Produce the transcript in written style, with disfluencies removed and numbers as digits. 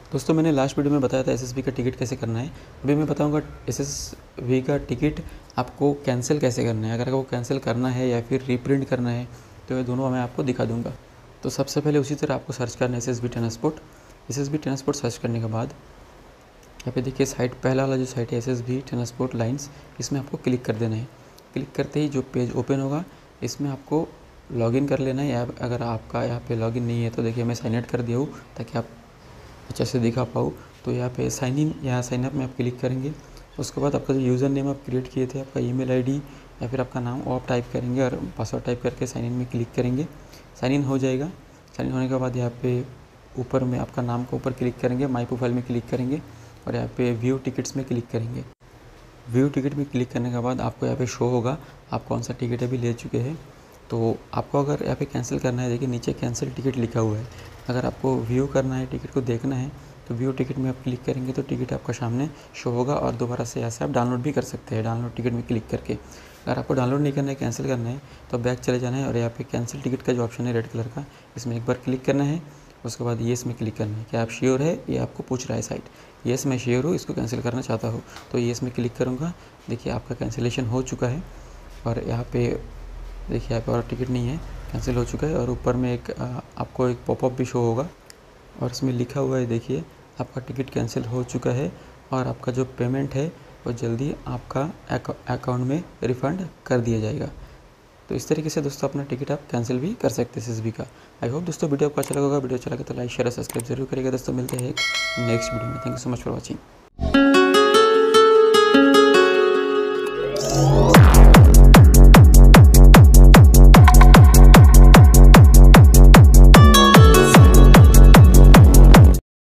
दोस्तों मैंने last video में बताया था एसएसबी का टिकट कैसे करना है। अभी मैं बताऊंगा एसएसबी का टिकट आपको कैंसिल कैसे करना है। अगर आपको कैंसिल करना है या फिर रीप्रिंट करना है तो ये दोनों मैं आपको दिखा दूंगा। तो सबसे पहले उसी तरह आपको सर्च करना है SSB transport. SSB transport search करने के बाद यहाँ पे देखिए साइट, पहला वाला जो साइट है एसएसबी ट्रांसपोर्ट लाइन्स, इसमें आपको क्लिक कर देना है। क्लिक करते ही जो पेज ओपन होगा इसमें आपको लॉगिन कर लेना है। या अगर आपका यहाँ पे लॉगिन नहीं है तो देखिए मैं साइन इन कर दिया हूँ ताकि आप अच्छे से दिखा पाऊँ। तो यहाँ पे साइन इन, यहाँ साइन अप में आप क्लिक करेंगे। उसके बाद आपका जो यूज़र नेम आप क्रिएट किए थे, आपका ईमेल आईडी या फिर आपका नाम वो आप टाइप करेंगे और पासवर्ड टाइप करके साइन इन में क्लिक करेंगे। साइन इन हो जाएगा। साइन इन होने के बाद यहाँ पे ऊपर में आपका नाम के ऊपर क्लिक करेंगे, माई प्रोफाइल में क्लिक करेंगे और यहाँ पे व्यू टिकट्स में क्लिक करेंगे। व्यू टिकट में क्लिक करने के बाद आपको यहाँ पे शो होगा आप कौन सा टिकट अभी ले चुके हैं। तो आपको अगर यहाँ पे कैंसिल करना है, देखिए नीचे कैंसिल टिकट लिखा हुआ है। अगर आपको व्यू करना है, टिकट को देखना है तो व्यू टिकट में आप क्लिक करेंगे तो टिकट आपका सामने शो होगा और दोबारा से यहाँ से आप डाउनलोड भी कर सकते हैं, डाउनलोड टिकट में क्लिक करके। अगर आपको डाउनलोड नहीं करना है, कैंसिल करना है तो बैक चले जाना है और यहाँ पे कैंसिल टिकट का जो ऑप्शन है रेड कलर का, इसमें एक बार क्लिक करना है। उसके बाद येस में क्लिक करना है। क्या आप श्योर है, ये आपको पूछ रहा है साइट। येस मैं श्योर हूँ, इसको कैंसिल करना चाहता हूँ तो येस में क्लिक करूँगा। देखिए आपका कैंसिलेशन हो चुका है और यहाँ पे देखिए यहाँ पे और टिकट नहीं है, कैंसिल हो चुका है। और ऊपर में एक आपको एक पॉपअप भी शो होगा और इसमें लिखा हुआ है देखिए आपका टिकट कैंसिल हो चुका है और आपका जो पेमेंट है वो जल्दी आपका अकाउंट में रिफ़ंड कर दिया जाएगा। तो इस तरीके से दोस्तों अपना टिकट आप कैंसिल भी कर सकते हैं एसएसबी का। आई होप दोस्तों वीडियो आपको अच्छा लगा होगा। वीडियो अच्छा लगा तो लाइक शेयर और सब्सक्राइब जरूर करिएगा दोस्तों। मिलते हैं एक नेक्स्ट वीडियो में। Thank you so much for watching.